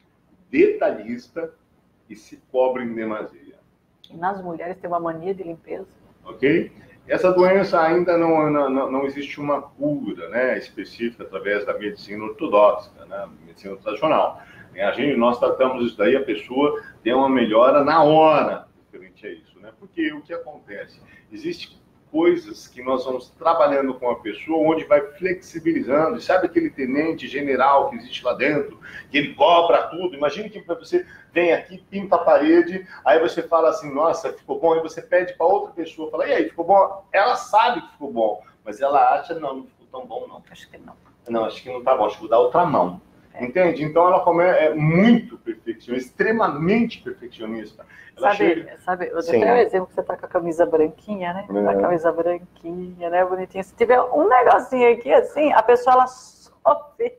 detalhista e se cobra em demasia. E nas mulheres tem uma mania de limpeza. Ok? Essa doença ainda não, não, não existe uma cura, né, específica através da medicina ortodoxa, né, medicina tradicional. A gente, nós tratamos isso daí, a pessoa tem uma melhora na hora referente a isso, né? Porque o que acontece? Existem coisas que nós vamos trabalhando com a pessoa, onde vai flexibilizando. E sabe aquele tenente general que existe lá dentro, que ele cobra tudo? Imagine que você vem aqui, pinta a parede, aí você fala assim, nossa, ficou bom, aí você pede para outra pessoa, fala, e aí, ficou bom? Ela sabe que ficou bom, mas ela acha, não, não ficou tão bom, não. Acho que não. Não, acho que não tá bom, acho que vou dar outra mão. É. Entende? Então ela come, é muito perfeccionista, extremamente perfeccionista. Ela sabe, chega... sabe, eu dei até um exemplo que você tá com a camisa branquinha, né? É. A camisa branquinha, né? Bonitinha. Se tiver um negocinho aqui assim, a pessoa ela só vê.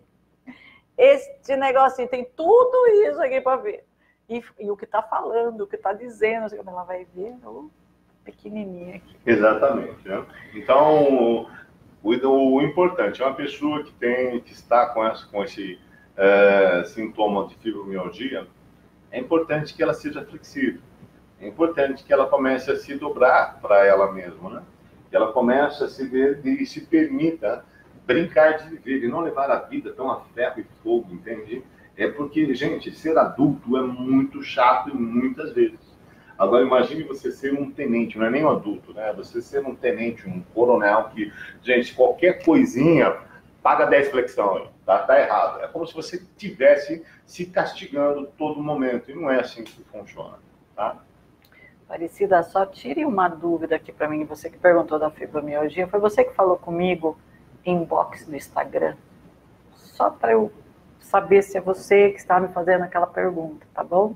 Este negocinho tem tudo isso aqui para ver. E, e o que tá falando, o que tá dizendo, assim, ela vai ver o pequenininho aqui. Exatamente. Né? Então, o, o importante é uma pessoa que tem, que está com, essa, com esse é, sintoma de fibromialgia. É importante que ela seja flexível. É importante que ela comece a se dobrar para ela mesma, né? Que ela comece a se ver e se permita brincar de viver e não levar a vida tão a ferro e fogo, entende? É porque, gente, ser adulto é muito chato e muitas vezes. Agora, imagine você ser um tenente, não é nem um adulto, né? Você ser um tenente, um coronel que, gente, qualquer coisinha paga dez flexões, tá? Tá errado. É como se você estivesse se castigando todo momento, e não é assim que funciona, tá? Aparecida, só tire uma dúvida aqui para mim, você que perguntou da fibromialgia, foi você que falou comigo em inbox do Instagram? Só para eu saber se é você que está me fazendo aquela pergunta, tá bom?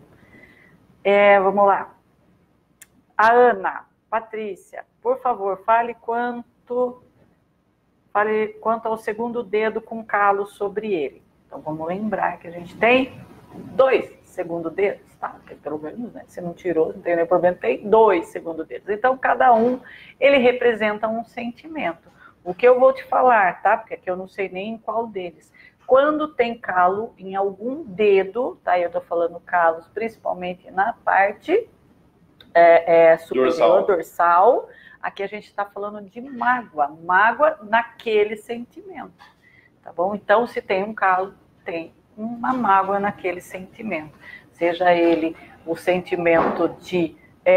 É, vamos lá. A Ana, Patrícia, por favor, fale quanto... Fale quanto ao segundo dedo com calo sobre ele. Então, vamos lembrar que a gente tem dois segundo dedos, tá? Porque, pelo menos, né? Se não tirou, não tem nenhum problema, tem dois segundo dedos. Então, cada um, ele representa um sentimento. O que eu vou te falar, tá? Porque aqui eu não sei nem em qual deles. Quando tem calo em algum dedo, tá? Eu tô falando calos principalmente na parte é, é, superior, dorsal. dorsal. Aqui a gente está falando de mágoa, mágoa naquele sentimento, tá bom? Então, se tem um calo, tem uma mágoa naquele sentimento. Seja ele o sentimento de,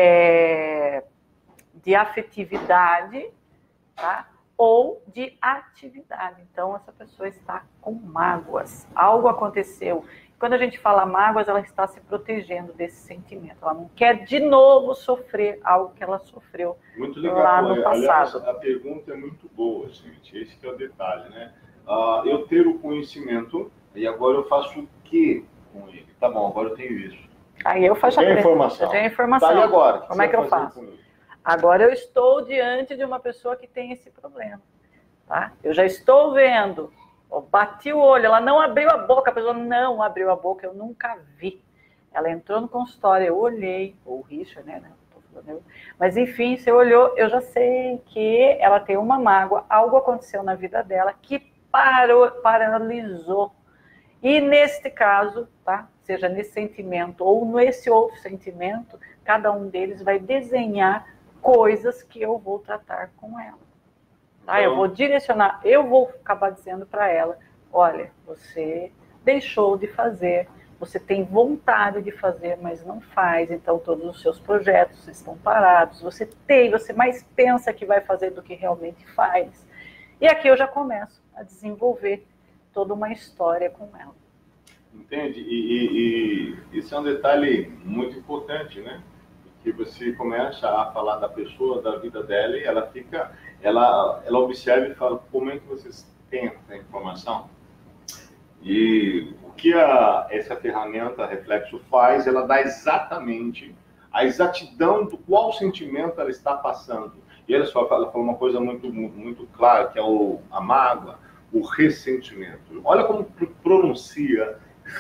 é, de afetividade, tá? Ou de atividade. Então, essa pessoa está com mágoas. Algo aconteceu. Quando a gente fala mágoas, ela está se protegendo desse sentimento. Ela não quer de novo sofrer algo que ela sofreu muito legal. Lá no passado. Aliás, a pergunta é muito boa, gente. Esse que é o detalhe, né? Uh, eu ter o conhecimento e agora eu faço o quê com ele? Tá bom, agora eu tenho isso. Aí eu faço a informação. Eu tenho informação. Tá, e agora? Como é que eu faço? Agora eu estou diante de uma pessoa que tem esse problema. Tá? Eu já estou vendo Eu bati o olho, ela não abriu a boca, a pessoa não abriu a boca, eu nunca vi. Ela entrou no consultório, eu olhei, ou o Richard, né? Mas enfim, você olhou, eu já sei que ela tem uma mágoa, algo aconteceu na vida dela que parou, paralisou. E neste caso, tá? Seja nesse sentimento ou nesse outro sentimento, cada um deles vai desenhar coisas que eu vou tratar com ela. Tá? Eu vou direcionar, eu vou acabar dizendo para ela, olha, você deixou de fazer, você tem vontade de fazer, mas não faz, então todos os seus projetos estão parados, você tem, você mais pensa que vai fazer do que realmente faz. E aqui eu já começo a desenvolver toda uma história com ela. Entende? E, e, e isso é um detalhe muito importante, né? Que você começa a falar da pessoa, da vida dela, e ela fica, ela, ela observa e fala, como é que vocês têm essa informação? E o que a, essa ferramenta Reflexo faz, ela dá exatamente a exatidão do qual sentimento ela está passando. E ela só fala, fala uma coisa muito, muito clara, que é o, a mágoa, o ressentimento. Olha como pronuncia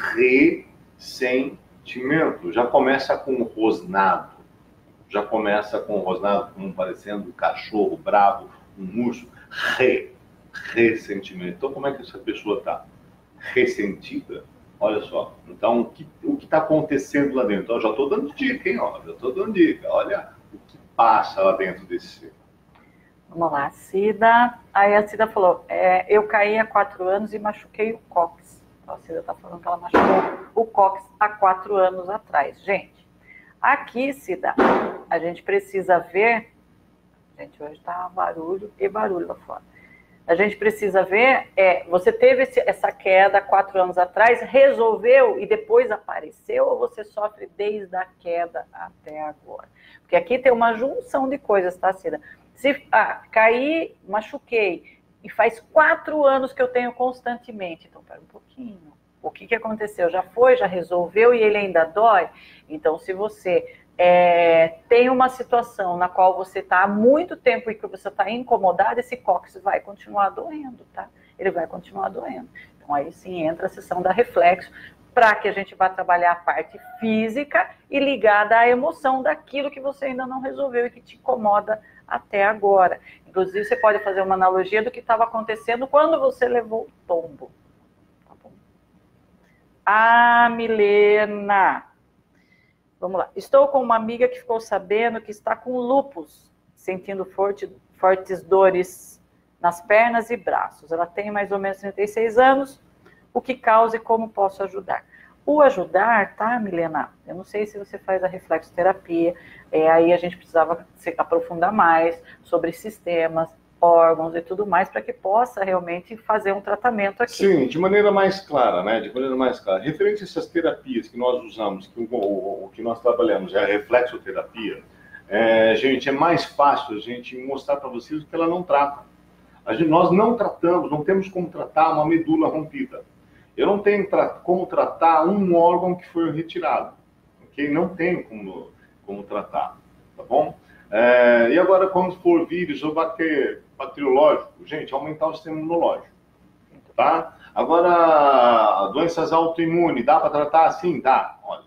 ressentimento. Já começa com rosnado. Já começa com rosnado, como parecendo um cachorro bravo, um urso. Re, ressentimento. Então, como é que essa pessoa está? Ressentida? Olha só. Então, o que o está acontecendo lá dentro? Eu já estou dando dica, hein? Ó, já estou dando dica. Olha o que passa lá dentro desse ser. Vamos lá, Cida. Aí a Cida falou, é, eu caí há quatro anos e machuquei o cóccix. Então, a Cida está falando que ela machucou o cóccix há quatro anos atrás. Gente, aqui, Cida, a gente precisa ver... Gente, hoje está barulho e barulho lá fora. A gente precisa ver, é, você teve esse, essa queda quatro anos atrás, resolveu e depois apareceu, ou você sofre desde a queda até agora? Porque aqui tem uma junção de coisas, tá, Cida? Se ah, caí, machuquei, e faz quatro anos que eu tenho constantemente. Então, pera um pouquinho. O que, que aconteceu? Já foi, já resolveu e ele ainda dói? Então, se você... É, tem uma situação na qual você está há muito tempo e que você está incomodado, esse cóccix vai continuar doendo, tá? Ele vai continuar doendo. Então, aí sim entra a sessão da Reflexo, para que a gente vá trabalhar a parte física e ligada à emoção daquilo que você ainda não resolveu e que te incomoda até agora. Inclusive, você pode fazer uma analogia do que estava acontecendo quando você levou o tombo. Tá bom? Ah, Milena... Vamos lá. Estou com uma amiga que ficou sabendo que está com lúpus, sentindo forte, fortes dores nas pernas e braços. Ela tem mais ou menos trinta e seis anos. O que causa e como posso ajudar? O ajudar, tá, Milena? Eu não sei se você faz a reflexoterapia. É, aí a gente precisava se aprofundar mais sobre sistemas, órgãos e tudo mais, para que possa realmente fazer um tratamento aqui. Sim, de maneira mais clara, né? De maneira mais clara. Referente a essas terapias que nós usamos, que o, o, o que nós trabalhamos é a reflexoterapia, é, gente, é mais fácil a gente mostrar para vocês o que ela não trata. A gente, nós não tratamos, não temos como tratar uma medula rompida. Eu não tenho tra como tratar um órgão que foi retirado, ok? Não tenho como, como tratar, tá bom? É, e agora, quando for vírus ou bater bacteriológico, gente, aumentar o sistema imunológico, tá? Agora, doenças autoimunes, dá para tratar assim? Dá, olha.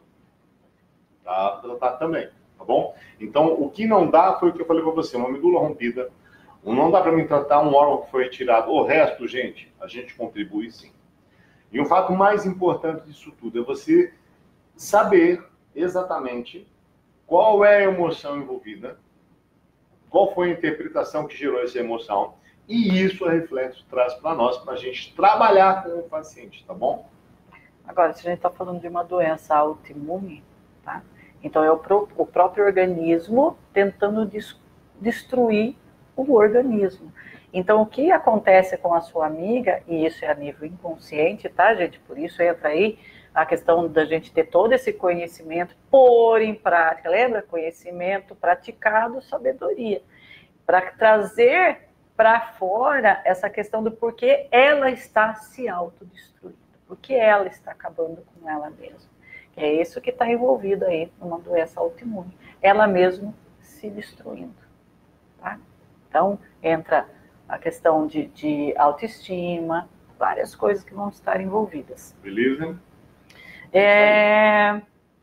Dá para tratar também, tá bom? Então, o que não dá foi o que eu falei para você, uma medula rompida, não dá para mim tratar um órgão que foi retirado. O resto, gente, a gente contribui sim. E o fato mais importante disso tudo é você saber exatamente qual é a emoção envolvida, qual foi a interpretação que gerou essa emoção, e isso a Reflexo traz para nós, para a gente trabalhar com o paciente, tá bom? Agora, se a gente está falando de uma doença autoimune, tá? Então é o, pro, o próprio organismo tentando des, destruir o organismo. Então, o que acontece com a sua amiga, e isso é a nível inconsciente, tá, gente? Por isso entra aí a questão da gente ter todo esse conhecimento, pôr em prática, lembra? Conhecimento praticado, sabedoria. Para trazer para fora essa questão do porquê ela está se autodestruindo, porque ela está acabando com ela mesma. É isso que está envolvido aí numa doença autoimune. Ela mesma se destruindo, tá? Então, entra a questão de, de autoestima, várias coisas que vão estar envolvidas. Beleza? É...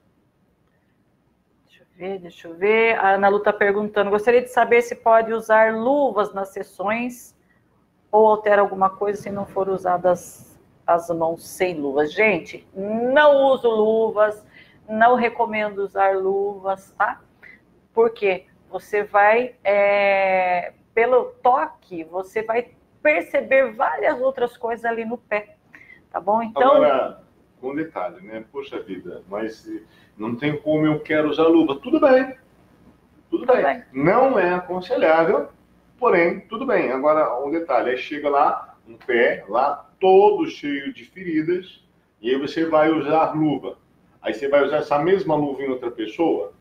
Deixa eu ver, deixa eu ver. A Ana Lu está perguntando, gostaria de saber se pode usar luvas nas sessões ou altera alguma coisa se não for usadas as mãos sem luvas. Gente, não uso luvas, não recomendo usar luvas, tá? Porque você vai, é, pelo toque, você vai perceber várias outras coisas ali no pé, tá bom? Então... Agora, com um detalhe, né? Poxa vida, mas não tem como eu quero usar luva. Tudo bem, tudo, tudo bem. bem. Não é aconselhável, porém, tudo bem. Agora, um detalhe, aí chega lá, um pé, lá todo cheio de feridas, e aí você vai usar luva. Aí você vai usar essa mesma luva em outra pessoa?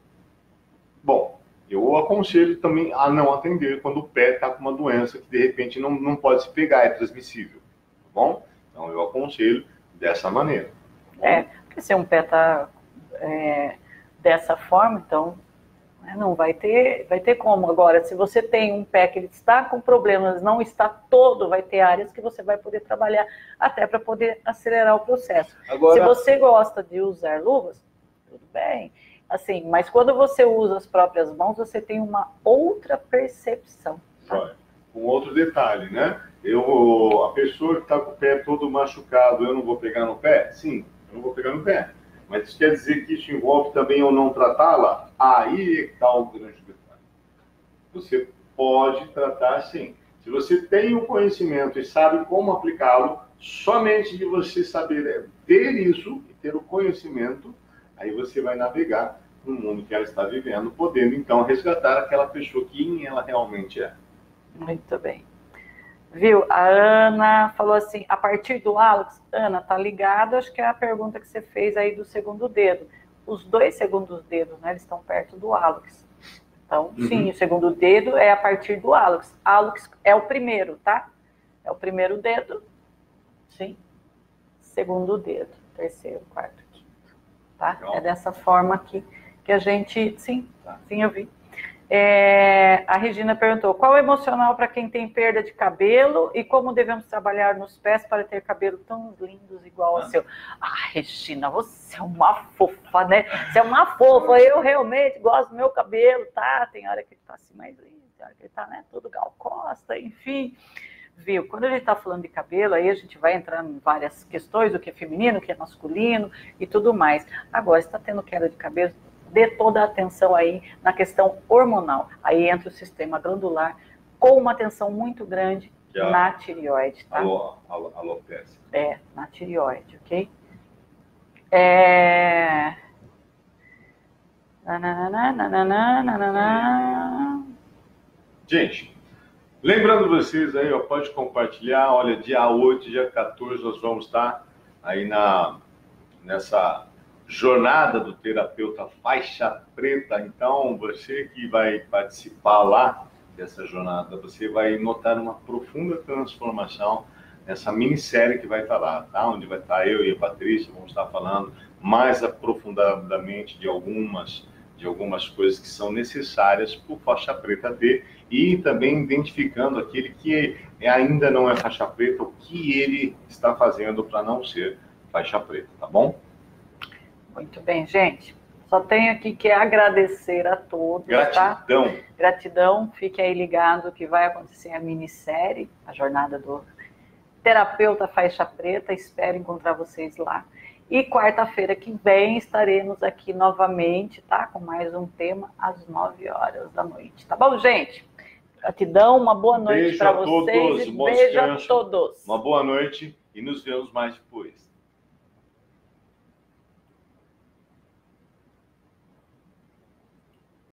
Bom, eu aconselho também a não atender quando o pé está com uma doença que de repente não, não pode se pegar, é transmissível, tá bom? Então eu aconselho dessa maneira. Tá é, porque se um pé está é, dessa forma, então né, não vai ter, vai ter como. Agora, se você tem um pé que ele está com problemas, não está todo, vai ter áreas que você vai poder trabalhar até para poder acelerar o processo. Agora, se você gosta de usar luvas, tudo bem. Assim, mas quando você usa as próprias mãos, você tem uma outra percepção. Tá? Um outro detalhe, né? Eu, a pessoa que está com o pé todo machucado, eu não vou pegar no pé? Sim, eu não vou pegar no pé. Mas isso quer dizer que isso envolve também eu não tratá-la? Aí é que está o grande detalhe. Você pode tratar sim. Se você tem o conhecimento e sabe como aplicá-lo, somente de você saber ver isso e ter o conhecimento, aí você vai navegar no mundo que ela está vivendo, podendo então resgatar aquela pessoa que ela realmente é. Muito bem. Viu? A Ana falou assim, a partir do hálux, Ana, tá ligado? Acho que é a pergunta que você fez aí do segundo dedo. Os dois segundos dedos, né? Eles estão perto do hálux. Então, uhum. Sim, o segundo dedo é a partir do hálux. Hálux é o primeiro, tá? É o primeiro dedo. Sim. Segundo dedo. Terceiro, quarto. Tá? É dessa forma que, que a gente... Sim, sim, eu vi. É, a Regina perguntou, qual é o emocional para quem tem perda de cabelo e como devemos trabalhar nos pés para ter cabelo tão lindos igual ao ah. seu? Ah, Regina, você é uma fofa, né? Você é uma fofa, eu realmente gosto do meu cabelo, tá? Tem hora que ele tá assim mais lindo, tem hora que ele tá, né, todo Gal Costa, enfim... Viu? Quando a gente está falando de cabelo, aí a gente vai entrar em várias questões, o que é feminino, o que é masculino e tudo mais. Agora, está tendo queda de cabelo, dê toda a atenção aí na questão hormonal. Aí entra o sistema glandular com uma atenção muito grande Já. na tireoide, tá? Alô, alô, alopecia. É, na tireoide, ok? É... Nananana, nananana, nananana. Gente... Lembrando vocês aí, ó, pode compartilhar, olha, dia oito, dia quatorze, nós vamos estar aí na, nessa jornada do terapeuta faixa preta. Então, você que vai participar lá dessa jornada, você vai notar uma profunda transformação nessa minissérie que vai estar lá, tá? Onde vai estar eu e a Patrícia, vamos estar falando mais aprofundadamente de algumas... de algumas coisas que são necessárias para o faixa preta ter e também identificando aquele que ainda não é faixa preta, o que ele está fazendo para não ser faixa preta, tá bom? Muito bem, gente. Só tenho aqui que agradecer a todos, Gratidão. Tá? Gratidão. Fique aí ligado que vai acontecer a minissérie, a jornada do terapeuta faixa preta. Espero encontrar vocês lá. E quarta-feira que vem estaremos aqui novamente, tá? Com mais um tema às nove horas da noite. Tá bom, gente? Gratidão, uma boa noite para vocês. Beijo a todos, e beijo a todos. Uma boa noite e nos vemos mais depois.